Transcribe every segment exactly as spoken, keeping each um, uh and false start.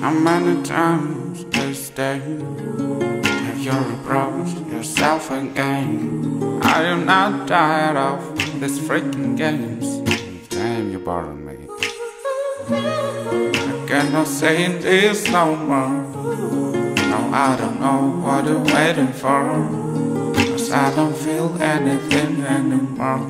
How many times they stay? Have you approached yourself again? I am not tired of these freaking games. Damn, you bother me. I cannot say this no more. No, I don't know what you're waiting for, 'cause I don't feel anything anymore.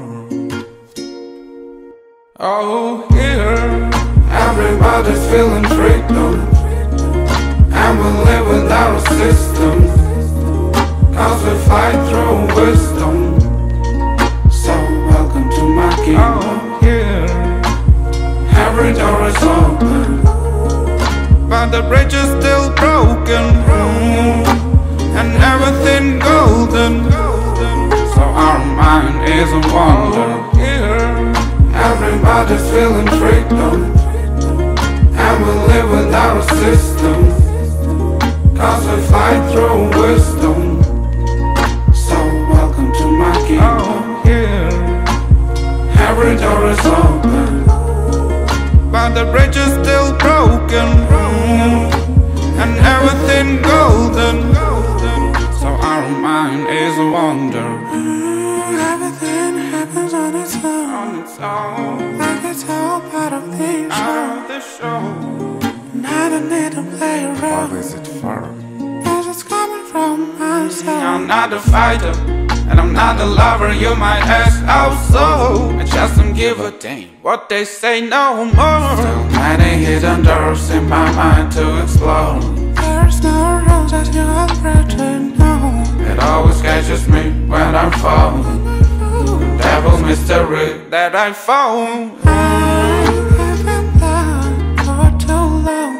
Oh, here everybody's feeling freedom, and we live without a system, 'cause we fight through wisdom. So welcome to my kingdom. Oh, here every door is open, but the bridge is still broken, and everything golden. So our mind is a wonder. Here everybody's feeling freedom, and we live without a system, 'cause we fight through wisdom. So welcome to my kingdom. Oh, here every door is open, but the bridge is still broken, and everything golden. So our mind is a wonder. Everything happens on its own, On its own, like it's all part of the show. out of the show. And I don't need to play a What role, is it for? 'cause it's coming from myself. I'm not a fighter, and I'm not a lover. You might ask how so. I just don't give a damn what they say no more. Still many hidden doors in my mind to explore. There's no rules as you already know. It always catches me when I fall. Devil mystery that I found. I have been blind for too long.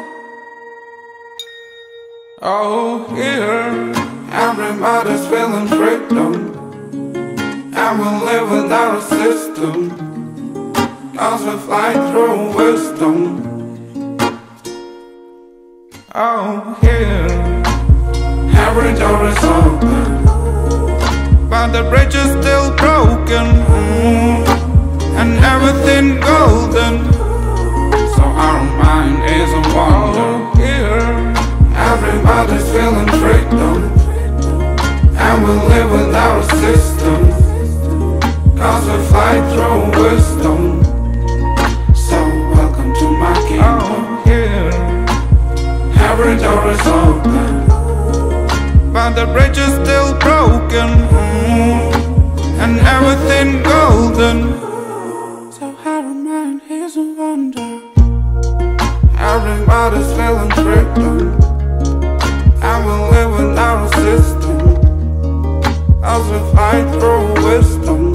Oh, here everybody's feeling freedom, and we live without a system, 'cause we fly through wisdom. Oh, here every door is open, but the bridge is still broken, and everything golden. So our mind is a wonder. Oh, here everybody's feeling freedom, and we live without a system, 'cause we fight through wisdom. So welcome to my kingdom. Oh, here every door is open, but the bridge is still broken, and everything golden. So our mind is a wonder. Everybody's feeling freedom, and we live without a system, 'cause we fight through wisdom.